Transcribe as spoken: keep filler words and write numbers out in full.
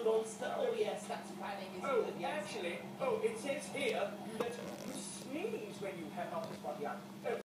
monster. Oh yes, that's planning is Oh, good. Yes. actually, oh, it says here that you sneeze when you have not this body up. Oh,